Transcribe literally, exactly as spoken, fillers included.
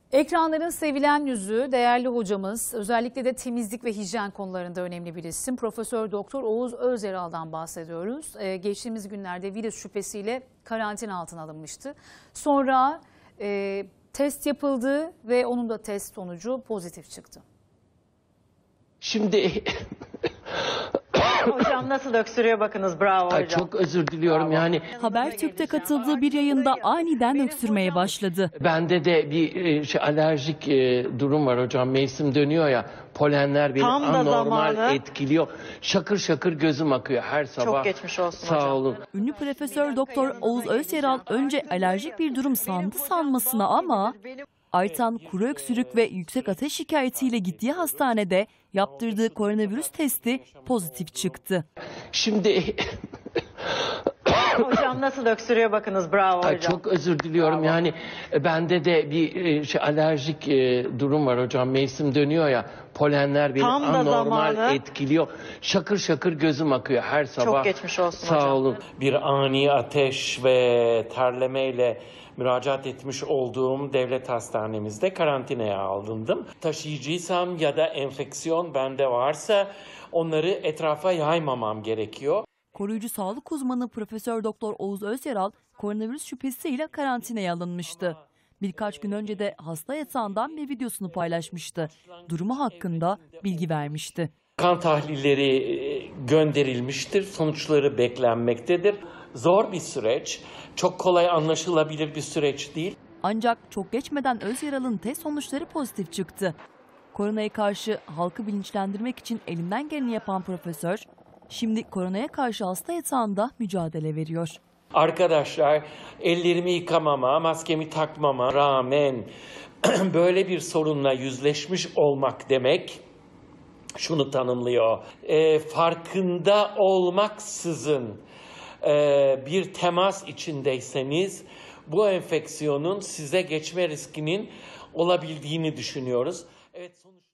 Ekranların sevilen yüzü, değerli hocamız, özellikle de temizlik ve hijyen konularında önemli bir isim. Profesör Doktor Oğuz Özyaral'dan bahsediyoruz. Ee, geçtiğimiz günlerde virüs şüphesiyle karantina altına alınmıştı. Sonra e, test yapıldı ve onun da test sonucu pozitif çıktı. Şimdi Hocam nasıl öksürüyor bakınız, bravo hocam. Ay, çok özür diliyorum Bravo. yani. Habertürk'te katıldığı bir yayında aniden öksürmeye başladı. Bende de bir e, şey, alerjik e, durum var hocam. Mevsim dönüyor ya. Polenler beni Tam da anormal zamanı. etkiliyor. Şakır şakır gözüm akıyor her sabah. Çok geçmiş olsun Sağ hocam. olun. Ünlü Profesör Doktor Oğuz Özyaral önce alerjik bir durum sandı sanmasına ama Aytan kuru öksürük ve yüksek ateş şikayetiyle gittiği hastanede yaptırdığı koronavirüs testi pozitif çıktı. Şimdi Hocam nasıl öksürüyor bakınız, bravo Ay, hocam. çok özür diliyorum Bravo. yani. e, Bende de bir e, şey, alerjik e, durum var hocam. Mevsim dönüyor ya. Polenler beni Tam da anormal zamanı. etkiliyor. Şakır şakır gözüm akıyor her sabah. Çok geçmiş olsun Sağ hocam. olun. Bir ani ateş ve terlemeyle müracaat etmiş olduğum devlet hastanemizde karantinaya alındım. Taşıyıcıysam ya da enfeksiyon bende varsa onları etrafa yaymamam gerekiyor. Koruyucu sağlık uzmanı Profesör Doktor Oğuz Özyaral koronavirüs şüphesiyle karantinaya alınmıştı. Birkaç gün önce de hasta yatağından bir videosunu paylaşmıştı. Durumu hakkında bilgi vermişti. Kan tahlilleri e, gönderilmiştir, sonuçları beklenmektedir. Zor bir süreç, çok kolay anlaşılabilir bir süreç değil. Ancak çok geçmeden Özyaral'ın test sonuçları pozitif çıktı. Koronaya karşı halkı bilinçlendirmek için elinden geleni yapan profesör, şimdi koronaya karşı hasta yatağında mücadele veriyor. Arkadaşlar, ellerimi yıkamama, maskemi takmama rağmen böyle bir sorunla yüzleşmiş olmak demek şunu tanımlıyor. E, farkında olmaksızın e, bir temas içindeyseniz bu enfeksiyonun size geçme riskinin olabildiğini düşünüyoruz. Evet, sonuç